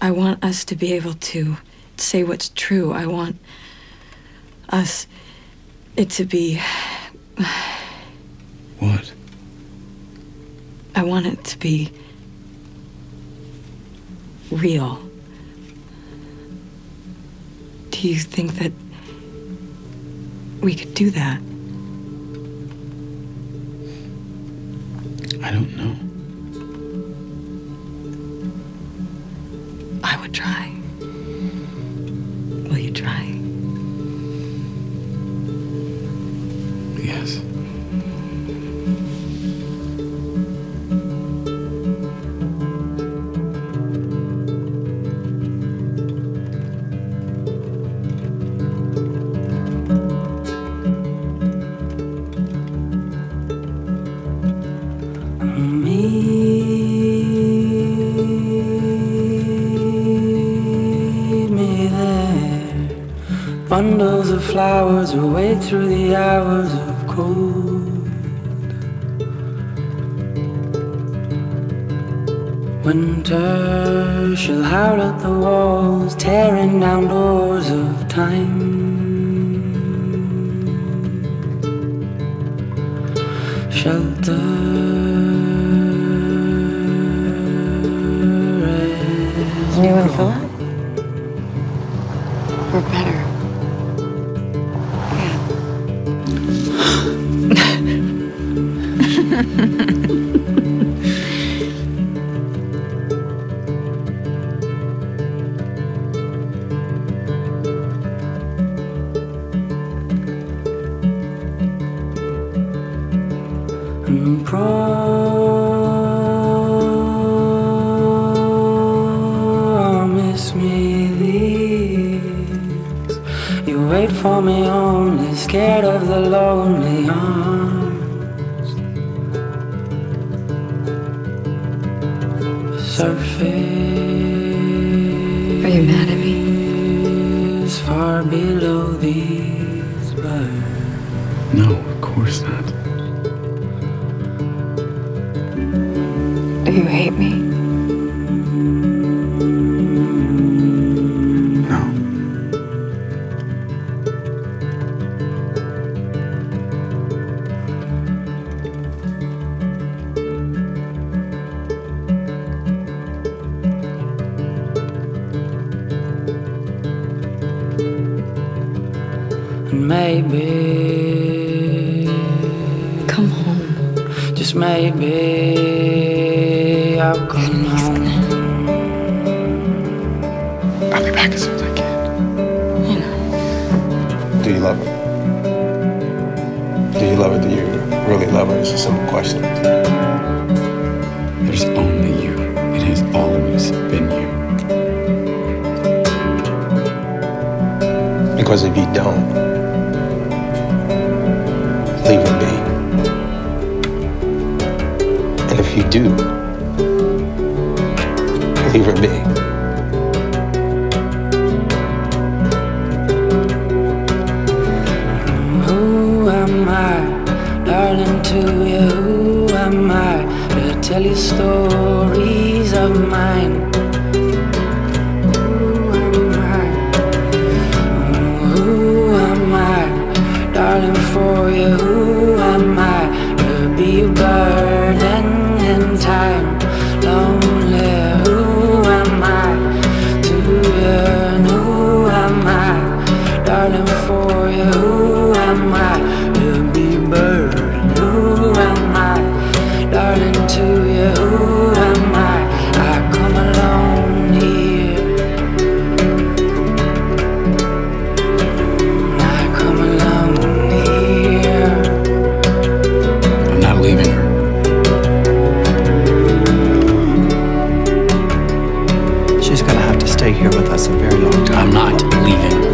I want us to be able to say what's true. I want it to be... What? I want it to be real. Do you think that we could do that? I don't know. I would try. Will you try? Yes. Bundles of flowers will wait through the hours of cold. Winter shall howl at the walls, tearing down doors of time. Shelter as You and Philip? We're better. And promise me this. You wait for me only, scared of the lonely arms. The surface. Are you mad at me? Is far below these birds. No, of course not. Do you hate me? No. And maybe, Come home. just maybe, I'll come home. I'll be back as soon as I can. You know. Do you love her? Do you love her? Do you really love her? It's a simple question. There's only you. It has always been you. Because if you don't, leave her be. And if you do, leave her be. Who am I, darling, to you? Who am I to tell you stories of mine? Who am I? Who am I, darling, for you? Who am I to be a burden in time? Lonely, who am I to yearn? Who am I, darling, for you? Who am I to be a burden? Who am I, darling, to you? Who am I? I come alone here. I come alone here. I'm not leaving her. She's gonna have to stay here with us a very long time. I'm not leaving.